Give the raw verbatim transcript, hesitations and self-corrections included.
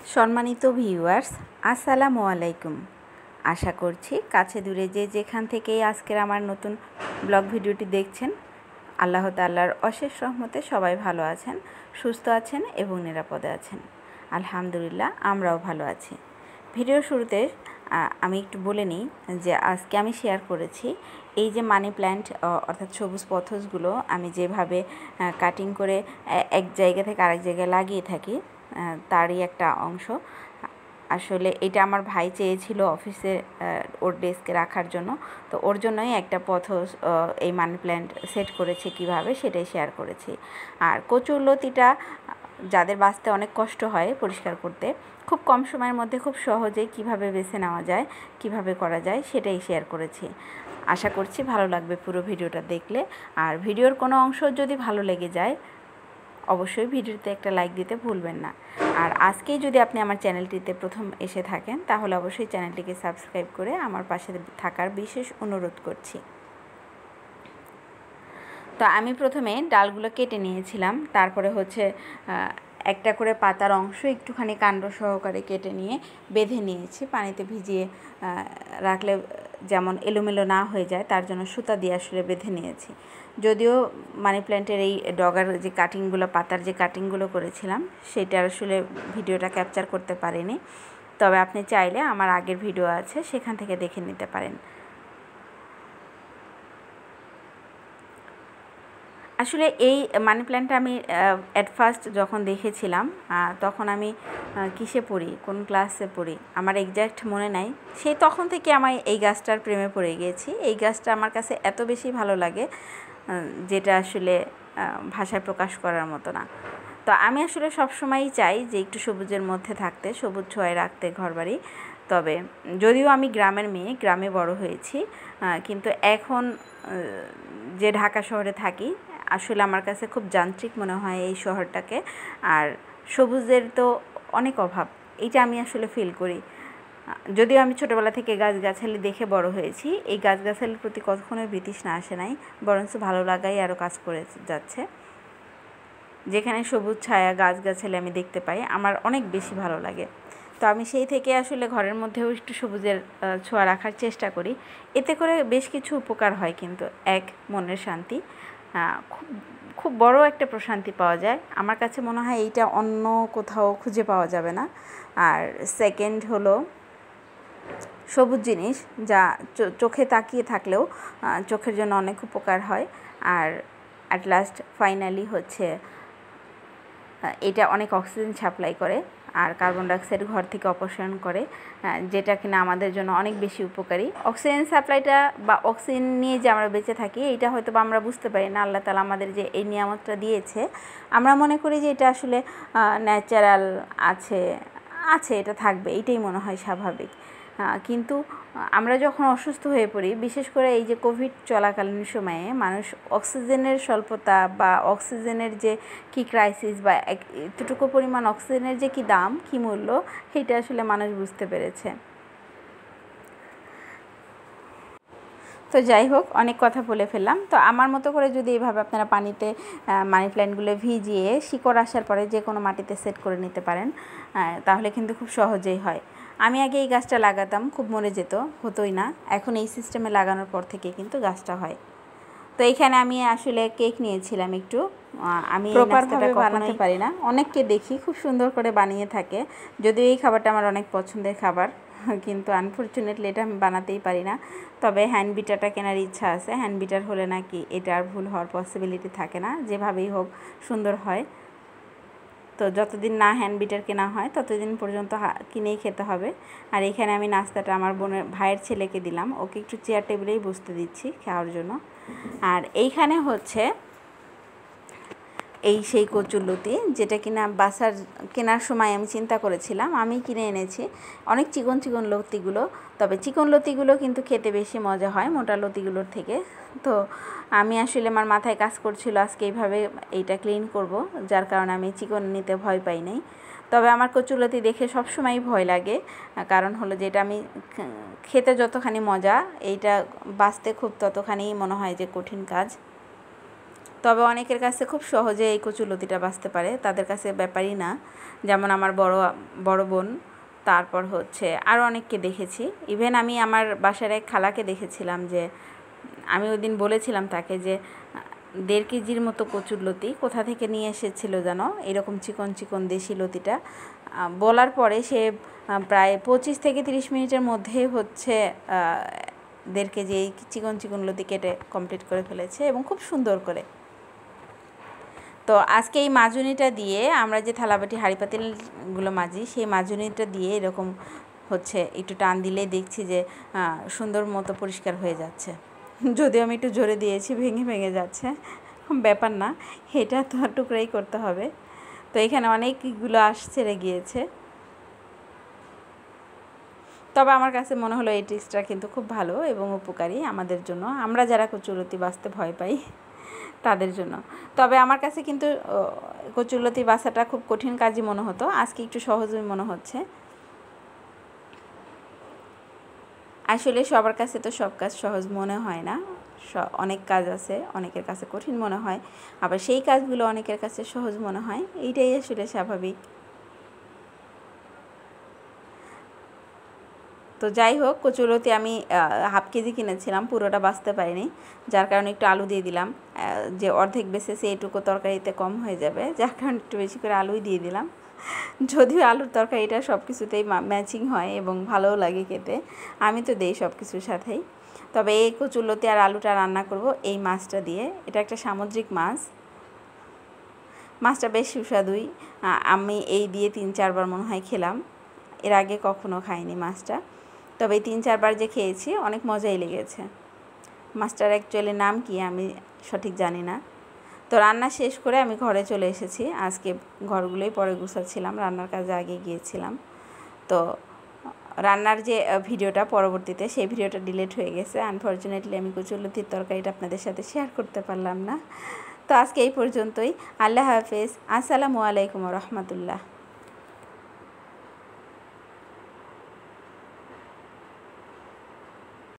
সম্মানিত ভিউয়ার্স, আসসালামু আলাইকুম। আশা করছি কাছে দূরে যে যেখান থেকেই আজকের আমার নতুন ব্লগ ভিডিওটি দেখছেন, আল্লাহ তাআলার অশেষ রহমতে সবাই ভালো আছেন, সুস্থ আছেন এবং নিরাপদে আছেন। আলহামদুলিল্লাহ, আমরাও ভালো আছি। ভিডিওর শুরুতে আমি একটু বলে নিই যে আজকে আমি শেয়ার করেছি এই যে মানি প্ল্যান্ট অর্থাৎ সবুজ পথসগুলো আমি যেভাবে কাটিং করে এক জায়গা থেকে আরেক জায়গায় লাগিয়ে থাকি, তারই একটা অংশ। আসলে এটা আমার ভাই চেয়েছিল অফিসে ওর ডেস্কে রাখার জন্য, তো ওর জন্যই একটা পথস এই মানি প্ল্যান্ট সেট করেছে কিভাবে, সেটাই শেয়ার করেছি। আর কচুরলতিটা যাদের বাঁচতে অনেক কষ্ট হয় পরিষ্কার করতে, খুব কম সময়ের মধ্যে খুব সহজেই কিভাবে বেছে নেওয়া যায়, কিভাবে করা যায়, সেটাই শেয়ার করেছি। আশা করছি ভালো লাগবে পুরো ভিডিওটা দেখলে। আর ভিডিওর কোনো অংশ যদি ভালো লেগে যায় অবশ্যই ভিডিওতে একটা লাইক দিতে ভুলবেন না। আর আজকেই যদি আপনি আমার চ্যানেলটিতে প্রথম এসে থাকেন তাহলে অবশ্যই চ্যানেলটিকে সাবস্ক্রাইব করে আমার পাশে থাকার বিশেষ অনুরোধ করছি। তো আমি প্রথমে ডালগুলো কেটে নিয়েছিলাম, তারপরে হচ্ছে একটা করে পাতার অংশ একটুখানি কাণ্ড সহকারে কেটে নিয়ে বেঁধে নিয়েছি। পানিতে ভিজিয়ে রাখলে যেমন এলোমেলো না হয়ে যায় তার জন্য সুতা দিয়ে আসলে বেঁধে নিয়েছি। যদিও মানি প্ল্যান্টের এই ডগার যে কাটিংগুলো, পাতার যে কাটিংগুলো করেছিলাম সেটা আসলে ভিডিওটা ক্যাপচার করতে পারিনি, তবে আপনি চাইলে আমার আগের ভিডিও আছে সেখান থেকে দেখে নিতে পারেন। আসলে এই মানি প্ল্যান্টটা আমি অ্যাট ফার্স্ট যখন দেখেছিলাম তখন আমি কিসে পড়ি, কোন ক্লাসে পড়ি আমার এক্স্যাক্ট মনে নাই, সেই তখন থেকে আমি এই গাছটার প্রেমে পড়ে গিয়েছি। এই গাছটা আমার কাছে এত বেশি ভালো লাগে যেটা আসলে ভাষায় প্রকাশ করার মতো না। তো আমি আসলে সবসময়ই চাই যে একটু সবুজের মধ্যে থাকতে, সবুজ ছোঁয়ায় রাখতে ঘরবাড়ি। তবে যদিও আমি গ্রামের মেয়ে, গ্রামে বড় হয়েছি, কিন্তু এখন যে ঢাকা শহরে থাকি আসলে আমার কাছে খুব যান্ত্রিক মনে হয় এই শহরটাকে। আর সবুজের তো অনেক অভাব, এইটা আমি আসলে ফিল করি। যদিও আমি ছোটোবেলা থেকে গাছগাছালি দেখে বড় হয়েছি, এই গাছগাছালির প্রতি কখনোই বিতৃষ্ণা আসে নাই, বরঞ্চ ভালো লাগাই আরও কাজ করে যাচ্ছে। যেখানে সবুজ ছায়া গাছগাছালি আমি দেখতে পাই আমার অনেক বেশি ভালো লাগে। তো আমি সেই থেকে আসলে ঘরের মধ্যেও একটু সবুজের ছোঁয়া রাখার চেষ্টা করি। এতে করে বেশ কিছু উপকার হয়, কিন্তু এক মনের শান্তি, খুব খুব বড় একটা প্রশান্তি পাওয়া যায়। আমার কাছে মনে হয় এইটা অন্য কোথাও খুঁজে পাওয়া যাবে না। আর সেকেন্ড হলো সবুজ জিনিস যা চোখে তাকিয়ে থাকলেও চোখের জন্য অনেক উপকার হয়। আর অ্যাট লাস্ট ফাইনালি হচ্ছে এটা অনেক অক্সিজেন সাপ্লাই করে আর কার্বন ডাইঅক্সাইড ঘর থেকে অপসারণ করে, যেটা কিনা আমাদের জন্য অনেক বেশি উপকারী। অক্সিজেন সাপ্লাইটা বা অক্সিজেন নিয়ে যে আমরা বেঁচে থাকি এইটা হয়তো বা আমরা বুঝতে পারি না। আল্লাহ তাআলা আমাদের যে এই নিয়ামতটা দিয়েছে আমরা মনে করি যে এটা আসলে ন্যাচারাল আছে আছে এটা থাকবে, এইটাই মনে হয় স্বাভাবিক। কিন্তু আমরা যখন অসুস্থ হয়ে পড়ি, বিশেষ করে এই যে কোভিড চলাকালীন সময়ে মানুষ অক্সিজেনের স্বল্পতা বা অক্সিজেনের যে কি ক্রাইসিস বা এতটুকু পরিমাণ অক্সিজেনের যে কি দাম, কি মূল্য, সেটা আসলে মানুষ বুঝতে পেরেছে। তো যাই হোক, অনেক কথা বলে ফেললাম। তো আমার মতো করে যদি এইভাবে আপনারা পানিতে মানি প্ল্যান্টগুলো ভিজিয়ে শিকড় আসার পরে যে কোনো মাটিতে সেট করে নিতে পারেন, তাহলে কিন্তু খুব সহজেই হয়। আমি আগে এই গাছটা লাগাতাম, খুব মরে যেত, হতোই না। এখন এই সিস্টেমে লাগানোর পর থেকে কিন্তু গাছটা হয়। তো এইখানে আমি আসলে কেক নিয়েছিলাম একটু। আমি প্রপারভাবে বানাতে পারি না, অনেককে দেখি খুব সুন্দর করে বানিয়ে থাকে, যদিও এই খাবারটা আমার অনেক পছন্দের খাবার, কিন্তু আনফর্চুনেটলি এটা আমি বানাতেই পারি না। তবে হ্যান্ড বিটারটা কেনার ইচ্ছা আছে। হ্যান্ড বিটার হলে নাকি এটা আর ভুল হওয়ার পসিবিলিটি থাকে না, যেভাবেই হোক সুন্দর হয়। তো যতদিন না হ্যান্ড বিটার কেনা হয় ততদিন পর্যন্ত কিনেই খেতে হবে। আর এখানে আমি নাস্তাটা আমার বোনের ভাইয়ের ছেলেকে দিলাম, ওকে একটু চেয়ার টেবিলেই বসতে দিচ্ছি খাওয়ার জন্য। আর এইখানে হচ্ছে এই সেই কচুরলতি, যেটা কিনা বাসার কেনার সময় আমি চিন্তা করেছিলাম, আমি কিনে এনেছি অনেক চিকন চিকন লতিগুলো। তবে চিকন লতিগুলো কিন্তু খেতে বেশি মজা হয় মোটা লতিগুলোর থেকে। তো আমি আসলে আমার মাথায় কাজ করছিল আজকে এইভাবে এইটা ক্লিন করব, যার কারণে আমি চিকন নিতে ভয় পাই নাই। তবে আমার কচুরলতি দেখে সবসময়ই ভয় লাগে, কারণ হলো যে এটা আমি খেতে যতখানি মজা, এইটা বাঁচতে খুব ততখানি মনে হয় যে কঠিন কাজ। তবে অনেকের কাছে খুব সহজে এই কচুরলতিটা বাছতে পারে, তাদের কাছে ব্যাপারই না। যেমন আমার বড় বড় বোন, তারপর হচ্ছে আরও অনেককে দেখেছি। ইভেন আমি আমার বাসার এক খালাকে দেখেছিলাম, যে আমি ওই দিন বলেছিলাম তাকে যে দেড় কেজির মতো কচুরলতি কোথা থেকে নিয়ে এসেছিল যেন, এরকম চিকন চিকন দেশি লতিটা। বলার পরে সে প্রায় পঁচিশ থেকে তিরিশ মিনিটের মধ্যে হচ্ছে দেড় কেজি এই চিকন চিকন লতি কেটে কমপ্লিট করে ফেলেছে, এবং খুব সুন্দর করে। তো আজকে এই মাজুনিটা দিয়ে আমরা যে থালাবাটি হাঁড়ি পাতিলগুলো মাজি, সেই মাজুনিটা দিয়ে এরকম হচ্ছে একটু টান দিলেই দেখছি যে সুন্দর মতো পরিষ্কার হয়ে যাচ্ছে। যদিও আমি একটু জোরে দিয়েছি, ভেঙে ভেঙে যাচ্ছে, ব্যাপার না, এটা তো টুকরাই করতে হবে। তো এখানে অনেকগুলো আঁশ ছেড়ে গিয়েছে। তবে আমার কাছে মনে হলো এই ট্রিক্সটা কিন্তু খুব ভালো এবং উপকারী আমাদের জন্য, আমরা যারা কচুরলতি বাছতে ভয় পাই তাদের জন্য। তবে আমার কাছে কিন্তু কচুরলতি বাছাটা খুব কঠিন কাজই মনে হতো, আজকে একটু সহজই মনে হচ্ছে। আসলে সবার কাছে তো সব কাজ সহজ মনে হয় না, অনেক কাজ আছে অনেকের কাছে কঠিন মনে হয়, আবার সেই কাজগুলো অনেকের কাছে সহজ মনে হয়, এইটাই আসলে স্বাভাবিক। তো যাই হোক, কচুরলতি আমি হাফ কেজি কিনেছিলাম, পুরোটা বাছতে পারিনি, যার কারণে একটু আলু দিয়ে দিলাম। যে অর্ধেক বেসেছে এইটুকু তরকারিতে কম হয়ে যাবে, যার কারণে একটু বেশি করে আলুই দিয়ে দিলাম। যদিও আলুর তরকারিটা সব কিছুতেই ম্যাচিং হয় এবং ভালোও লাগে খেতে, আমি তো দেই সব কিছুর সাথেই। তবে এই কচুরলতি আর আলুটা রান্না করব এই মাছটা দিয়ে। এটা একটা সামুদ্রিক মাছ, মাছটা বেশ সুস্বাদুই। আমি এই দিয়ে তিন চারবার মনে হয় খেলাম, এর আগে কখনো খাইনি মাছটা। তবে এই তিন চারবার যে খেয়েছি অনেক মজাই লেগেছে। মাছটার অ্যাকচুয়ালি নাম কি আমি সঠিক জানি না। তো রান্না শেষ করে আমি ঘরে চলে এসেছি, আজকে ঘরগুলোই পরে গুছাচ্ছিলাম, রান্নার কাজে আগে গিয়েছিলাম। তো রান্নার যে ভিডিওটা পরবর্তীতে, সেই ভিডিওটা ডিলিট হয়ে গেছে আনফর্চুনেটলি, আমি কচুরলতির তরকারিটা আপনাদের সাথে শেয়ার করতে পারলাম না। তো আজকে এই পর্যন্তই, আল্লাহ হাফেজ, আসসালামু আলাইকুম রহমতুল্লাহ।